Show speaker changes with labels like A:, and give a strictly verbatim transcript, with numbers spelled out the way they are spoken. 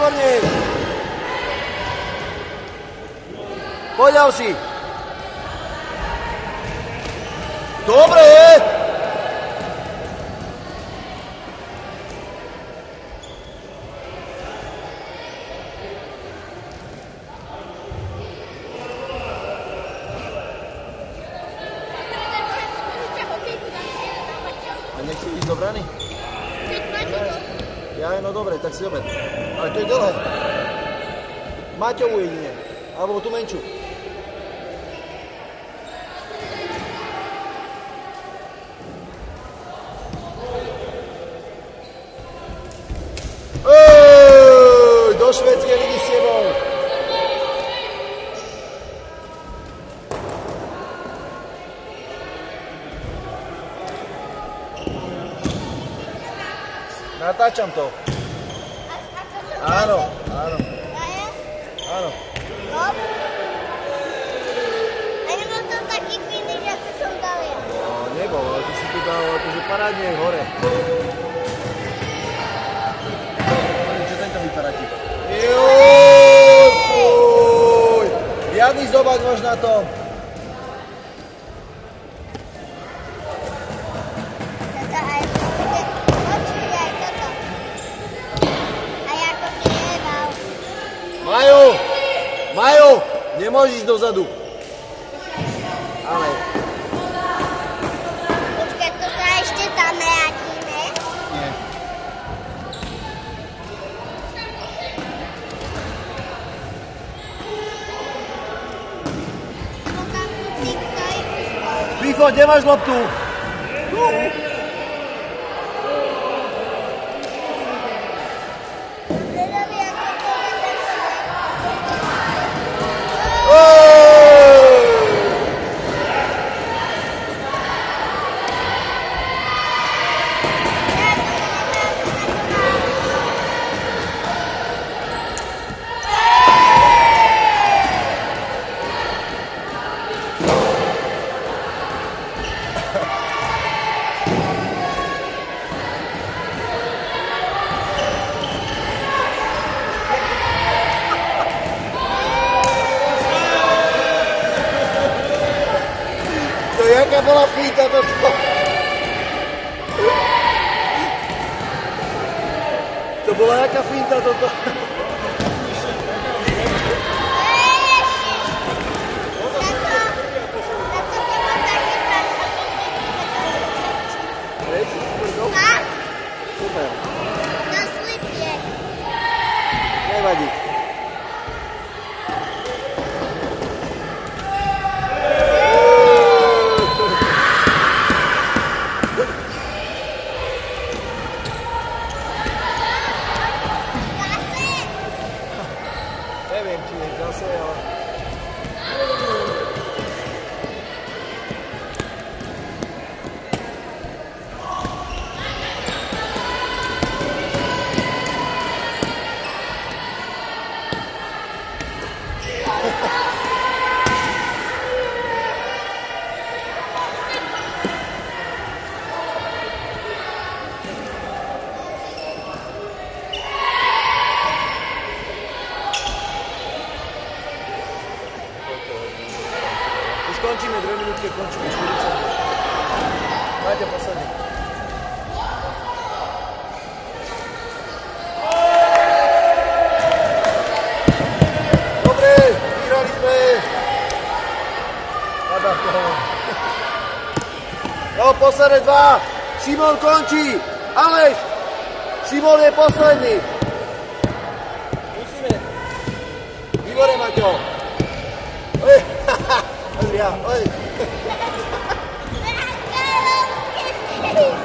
A: výborne. Poďal si. Dobre. A nechci ísť do brany? Ja, no dobre, tak si dober. Ale to je dlhé. Maťovú jedine. Alebo tú menšiu. Ej, do švédskej ligy s tebou. Natáčam to. Áno, áno. Áno.
B: A nebol to taký finish, ako som dal ja.
A: No, nebol, ale ty si tu dal akože parádne hore. Čo tento vypadá ti? Juuu, fuj. Riadny zobák máš na to. Majo, Majo, nemôžeš ísť dozadu. Ale.
B: Počkaj, to sa ešte tam vrátime.
A: Nie. Grifo, kde máš loptu? Tu. Jaká bola finta toto? To bola jaká finta toto? Super.
B: Na slipie.
A: Nevadí. Neviem, či je zase, ale... Skončíme dve minútky, končíme štyridsať. Máte posledný. Dobre, vyhrali sme. Padá toho. No, posledné dva. Šimon končí. Aleš, Šimon je posledný. Musíme. Výborne, Maťo. Oj, haha. Ja, oj.